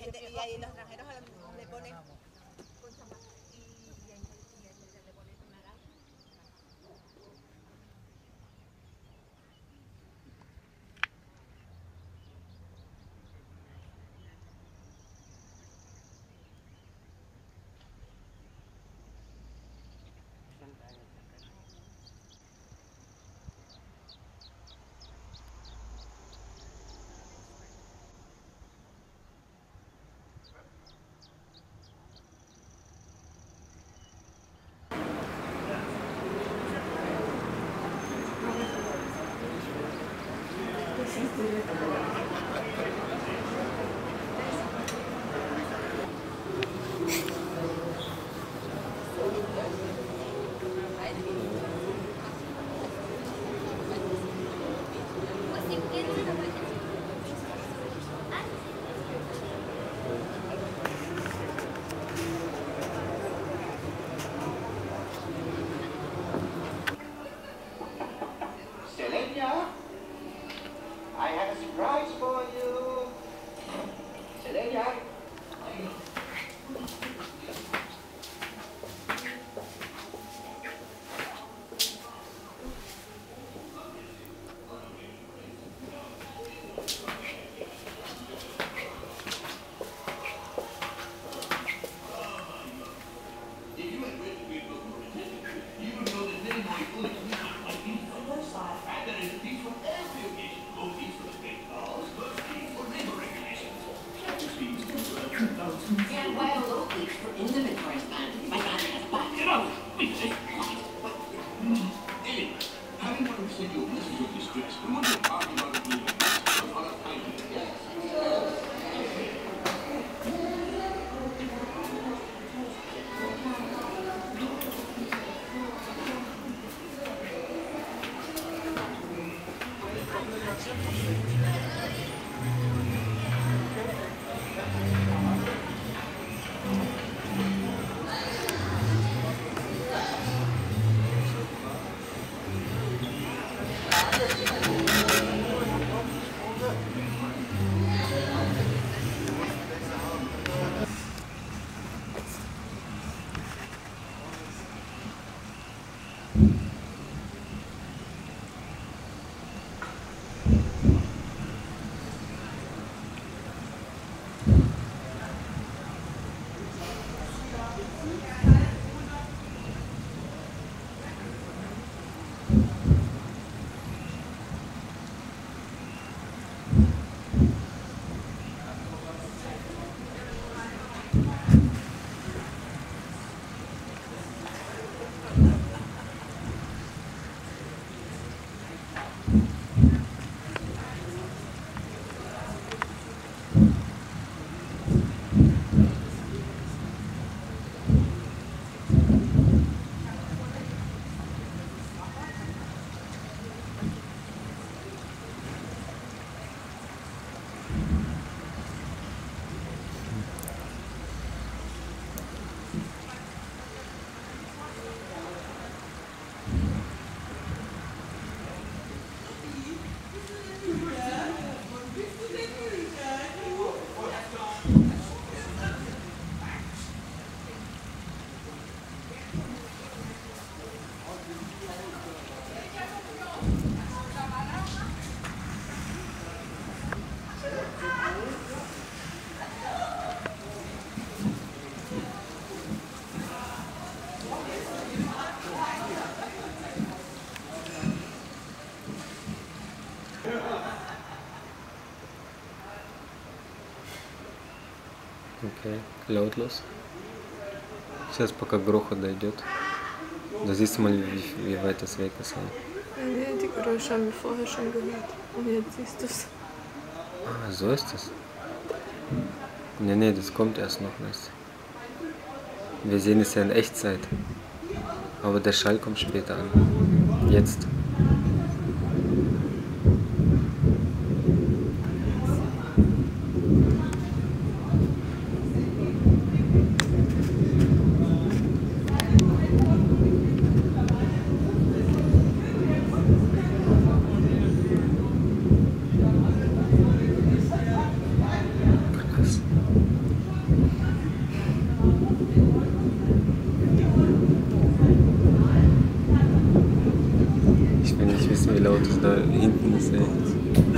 gente, y ahí los extranjeros le ponen Selenia, I have a surprise for you. Selenia. Yeah, well, locally, for inventory man. My man has back. Get out! Anyway, having one send you a message of distress, we want to argue about it later. So far, I Okay, lautlos. Сейчас пока грохот дойдет. Da siehst du mal, wie weit das weg ist. Nee, die Geräusche haben wir vorher schon gehört. Und jetzt siehst du es. Ah, so ist es. Nee, das kommt erst noch nicht. Wir sehen es ja in Echtzeit. Aber der Schall kommt später an. Jetzt. Krass. Das ist echt.